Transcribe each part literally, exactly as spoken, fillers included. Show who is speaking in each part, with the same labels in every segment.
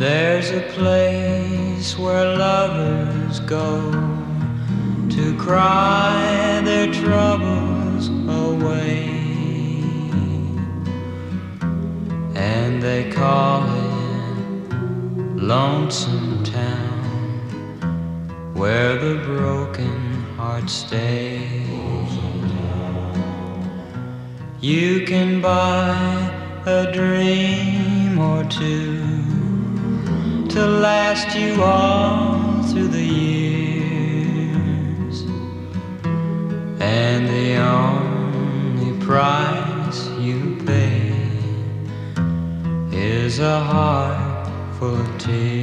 Speaker 1: There's a place where lovers go to cry their troubles away, and they call it Lonesome Town, where the broken hearts stay. You can buy a dream or two to last you all through the years, and the only price you pay is a heart full of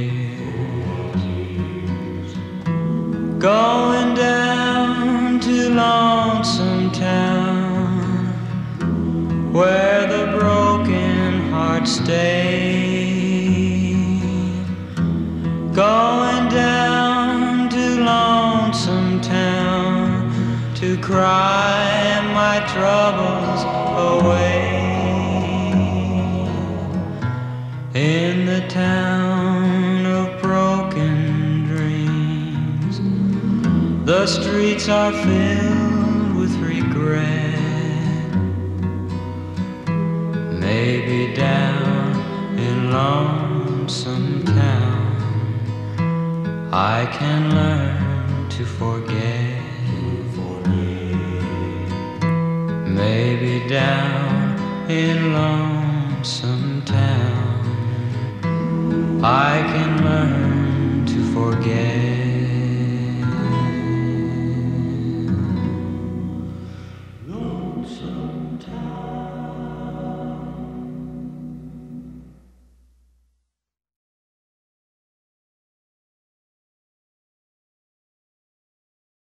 Speaker 1: tears. Going down to Lonesome Town, where the broken hearts stay. Going down to Lonesome Town to cry my troubles away. In the town of broken dreams, the streets are filled with regret. Maybe down in Lonesome Town I can learn to forget. Maybe down in Lonesome Town I can learn to forget.